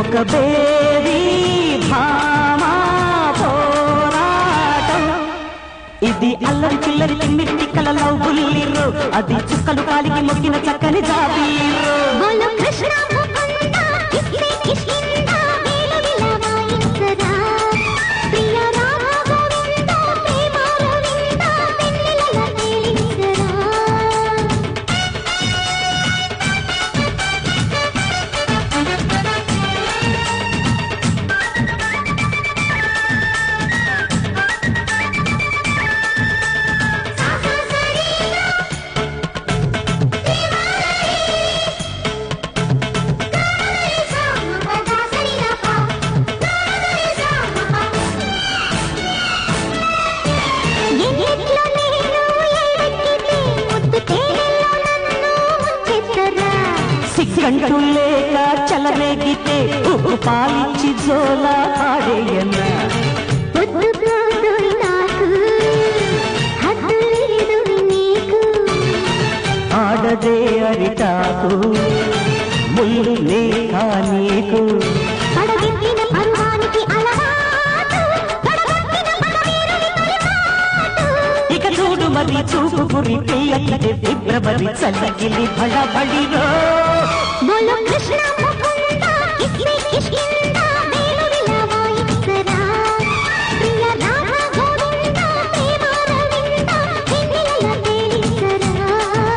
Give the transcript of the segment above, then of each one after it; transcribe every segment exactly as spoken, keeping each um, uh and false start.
ఒక బేరీ భామా పోరాటం. ఇది అల్లరి చిల్లరి చిమ్మిటి కలలో బుల్లిరు, అది చుక్కలు కాలికి మొక్కిన చక్కని జాబీరు. సిగ్గంటూ లేక చలరేగితే ఉప్పు పాలిచ్చి జోలా ఆడేయన్న. ఆడదే అరిటాకు ముళ్ళు లేక నీకు. ఇక చూడు మరి చూపు గురి పిల్లకి ఫిబ్రవరి చల్లగిలి బడబడిరో. बोलो कृष्ण मुकुंद किसने किष्किंदा मेलु विलावा इत्सरा प्रिय राम गोविंद प्रेम रविंद हिंदिलला तेलिसरा.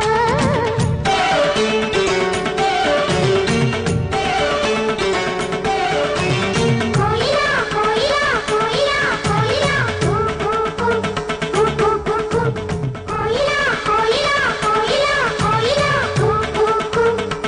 कोयला कोयला कोयला कोयला कू कू कू कू कू कू कू कोयला कोयला कोयला कोयला कू कू कू.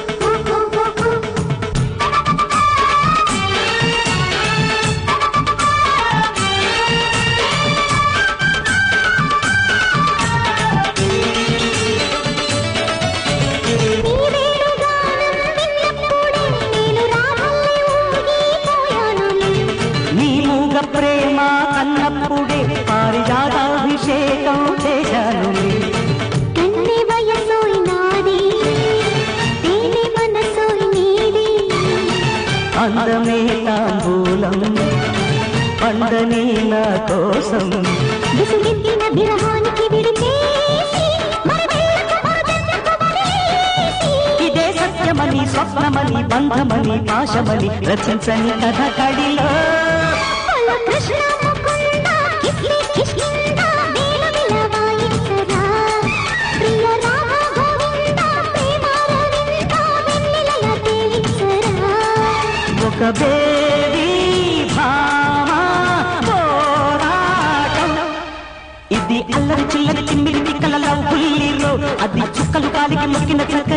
ప్రేమ అన్నప్పుడే పారిజాతాభిషేకం చేశాను. కన్నె వయసోయి నాది తేనె మనసోయి నీది. అందమే తాంబూలం పండని నా కోసం విసుగెత్తిన విరహానికి విడిచేసి ఇదే సత్యమని స్వప్నమని బంధమని పాశమని రచించని కథ కడిలో. कृष्ण मुकुंद किसने किष्किंदा मेलु विलावा इत्सरा प्रिय राम गोविंद प्रेम रविंद हिंदिलला तेलिसरा. ఒక బేరీ భామా పోరాటం. ఇది అల్లరి చిల్లరి చిమ్మిటి కలలో బుల్లిరు, అది చుక్కలు కాలికి మొక్కిన